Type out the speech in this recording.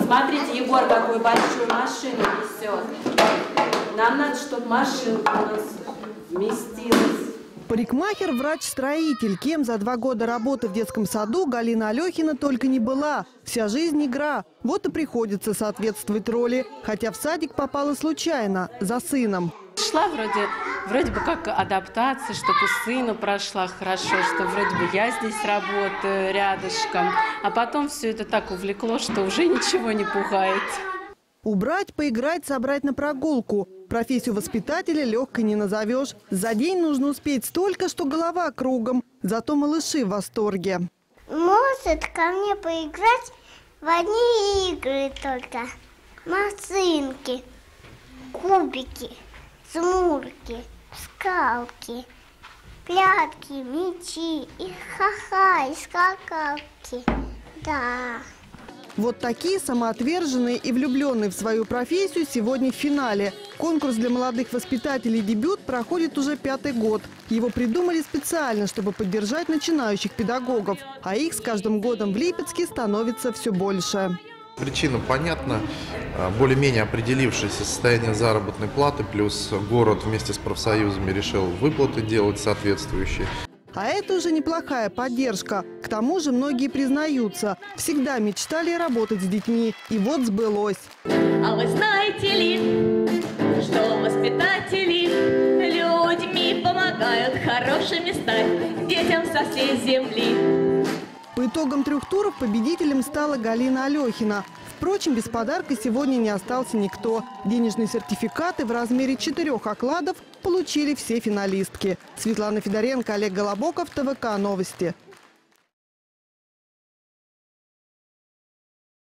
Смотрите, Егор какую большую машину несет. Нам надо, чтобы машинка у нас вместилась. Парикмахер, врач-строитель. Кем за 2 года работы в детском саду Галина Алехина только не была. Вся жизнь – игра. Вот и приходится соответствовать роли. Хотя в садик попала случайно, за сыном. Шла вроде бы как адаптация, чтобы у сына прошла хорошо, что вроде бы я здесь работаю рядышком. А потом все это так увлекло, что уже ничего не пугает. Убрать, поиграть, собрать на прогулку. Профессию воспитателя легкой не назовешь. За день нужно успеть столько, что голова кругом. Зато малыши в восторге. Может ко мне поиграть в одни игры только. Машинки, кубики, змурки, скалки, прятки, мячи, и ха-ха, и скакалки. Да. Вот такие самоотверженные и влюбленные в свою профессию сегодня в финале. Конкурс для молодых воспитателей «Дебют» проходит уже 5-й год. Его придумали специально, чтобы поддержать начинающих педагогов. А их с каждым годом в Липецке становится все больше. Причина понятна. Более-менее определившееся состояние заработной платы, плюс город вместе с профсоюзами решил выплаты делать соответствующие. А это уже неплохая поддержка. К тому же многие признаются, всегда мечтали работать с детьми. И вот сбылось. А вы знаете ли, что воспитатели людьми помогают хорошими стать детям со всей земли? По итогам 3 туров победителем стала Галина Алехина. Впрочем, без подарка сегодня не остался никто. Денежные сертификаты в размере 4 окладов получили все финалистки. Светлана Федоренко, Олег Голобоков, ТВК Новости.